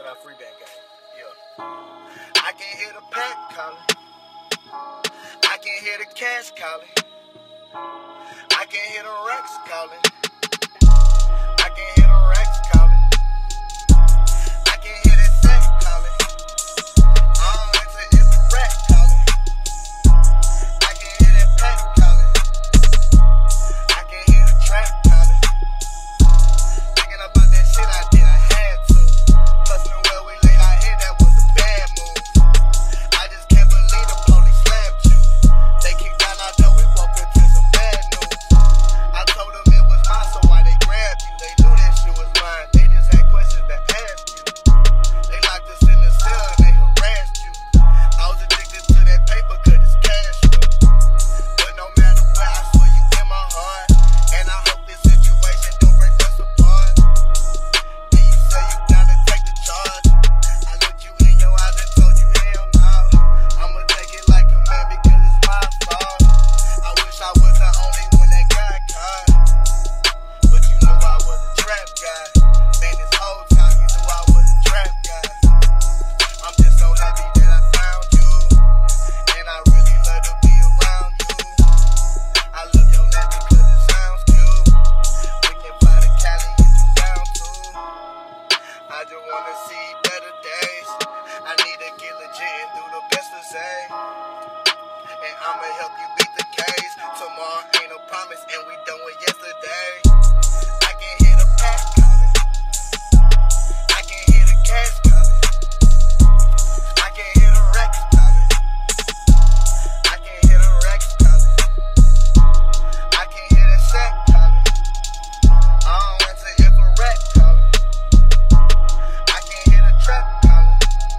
to that free band game. Yeah. I can hear the pack calling. I can hear the cash calling. I can hear the Rex calling. I can hear the Rex calling. I can hear that sex calling. It's a rat calling. I can hear that pack calling. I can hear the trap calling. Thinking about that shit I did, I had to. Hustling where we laid our head, that was a bad move. I just can't believe the police slapped you. They kicked down our door, we walked into some bad news. I told them it was mine, so why they grabbed you? They knew that shit was mine, they just had questions to ask you. They locked us in the cell and they harassed you. I was addicted to that paper cause it's cash flow. But no matter where, I swear you in my heart. And I hope this situation don't break us apart. And you say you down to take the charge. I looked you in your eyes and told you hell no. I'ma take it like a man because it's my fault. I wish I was the only one that got caught. But you knew I was a trap guy. Man, this whole time you knew I was a trap guy. I'm just so happy that I found you. And I really love to be around you. I love your laugh because it sounds cute. We can fly to Cali if you down to. I just wanna see better days. I need to get legit and do the best to say. And I'ma help you beat the case. Tomorrow ain't no promise and we done with yesterday. I can hear the pack calling. I can hear the cash calling. I can hear the Rex calling. I can hear the Rex calling. I can hear the sack calling. I don't answer if a rat calling. I can hear the trap calling.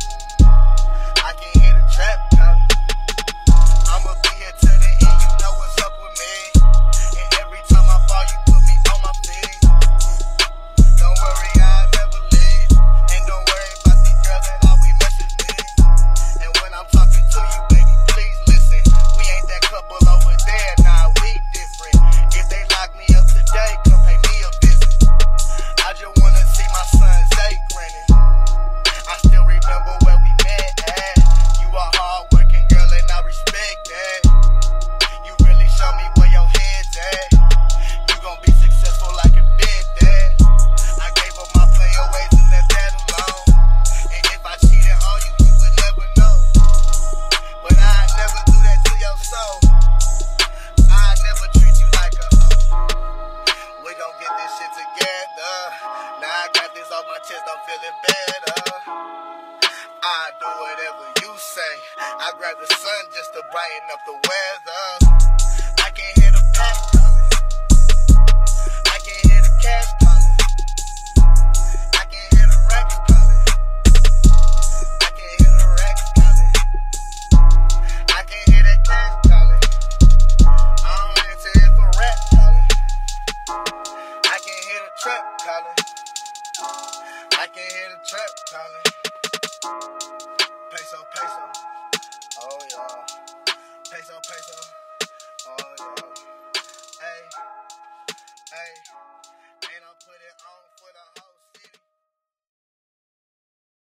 I can hear the trap calling. I'ma be here till the end, you know what's up with me. And every time I fall, you put me on my feet. Don't worry, I'll never leave. And don't worry about these girls that always message me. And when I'm talking to you, baby, please listen. We ain't that couple over there, nah, we different. If they lock me up today, come pay me a visit. I just wanna see my son Zay grinning. I still remember where we met at. You a hard-working girl and I respect that. You really show me where your head's at. You gon' be successful like a big dad. I gave up my playaways and left that alone. And if I cheated on you, you would never know. But I'd never do that to your soul. I'd never treat you like a hoe. We gon' get this shit together. Now I got this off my chest, I'm feeling better. I do whatever you say. I grab the sun just to brighten up the weather. I can hear the pack